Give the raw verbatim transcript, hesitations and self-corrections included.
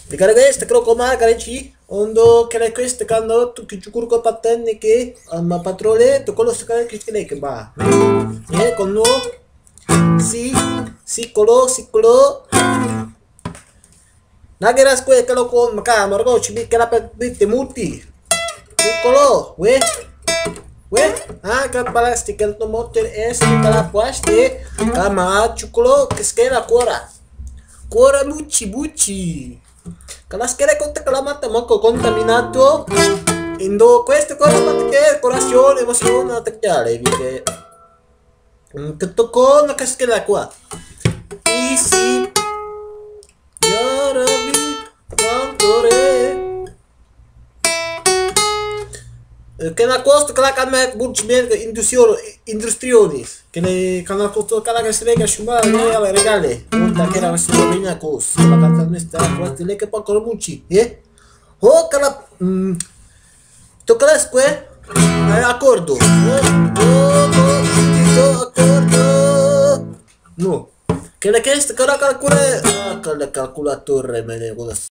Dikare guys, tekro koma karenchi. Ondo kare guys tekando tu kichukur ko paten ni ke ama patrole to kolo sekare kishkile ke ba. Eh kono si si kolo si kolo. Nageras ko ekalo kon maka margo chibi kala pe temuti. Tu kolo, we. We, ah, que plastic el tomote es kala puaste kama chukolo kiskera kora. Kora muchi muchi. Kalas kere conta kala mata moko contaminato. Indo questo cosa perché corazione emozione attaccare vide. Che tocco una caschera qua. Easy. Yarabi cantore. Che la costa che la calma buci bene industrionis. Che le canal costo che la castrega shumara ne regale. Punta che era questo bene cos. La canzone sta queste le che poco muci, eh? Oh che la tocca la sque. Accordo. Oh, oh, accordo. No. Che la che sta che la calcula. Ah, che la calcolatore me ne